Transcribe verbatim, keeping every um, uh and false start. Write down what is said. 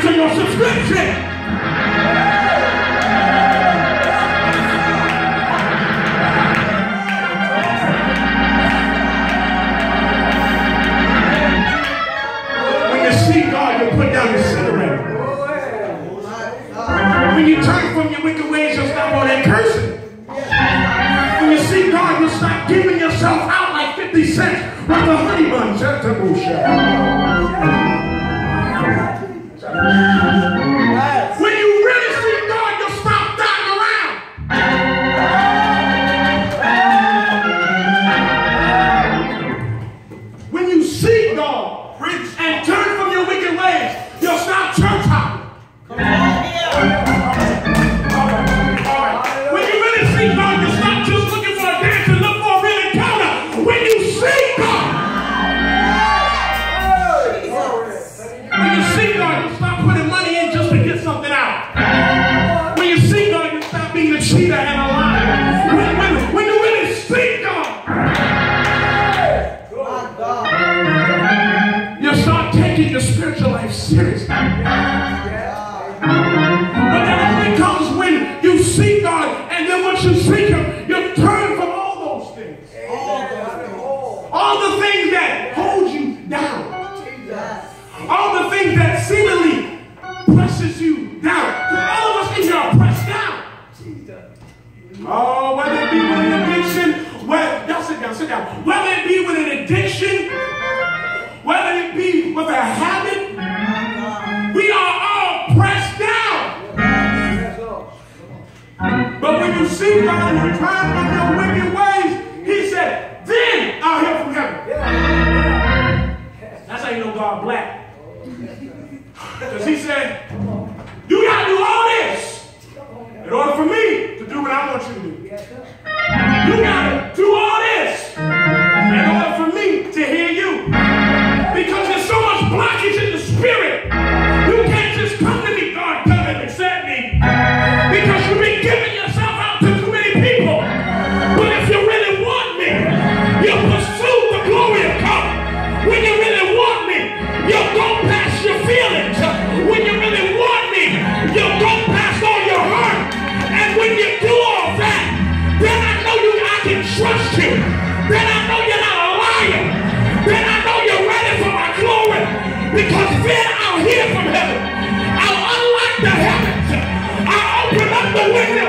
cancel your subscription. Put down your cigarette. When you turn from your wicked ways, you'll stop all that cursing. When you see God, you'll stop giving yourself out like fifty cents with the honey buns. When you really see God, you'll stop dotting around. When you see God and turn from your wicked ways, you'll stop church hopping. Come on. All right. All right. When you really see God, you'll stop just looking for a dance and look for a real encounter. When you see God, when you see God, you'll stop putting money in just to get something out. When you see God, you'll stop being a cheater and a liar. When, when, when you really see God, you'll start taking your spiritual life seriously. But that only comes when you see God, and then once you seek Him, you turn from all those things. All the things that hold you down. All the things that seemingly presses you down. All of us in here are pressed down. Oh, whether it be with an addiction, whether, y'all sit down, sit down. Whether it be with an addiction, whether it be with a habit, we are all pressed down. But when you see God and you turn from your wicked ways, He said, then I'll hear from heaven. That's how you know God black. Because He said, you got to do all this in order for me to do what I want you to do. You got to do all this in order for me to hear you. Because there's so much blockage in the spirit. You can't just come to me, God, come and accept me. Because you've been giving yourself out to too many people. But if you really want me, you'll pursue the glory of God. When you really want me, you'll go past your feelings. When you really want me, you'll go past all your hurt. And when you do all that, then I know you, I can trust you. Then I know you're not a liar. Then I know you're ready for my glory. Because then I'll hear from heaven. I'll unlock the heavens. I'll open up the window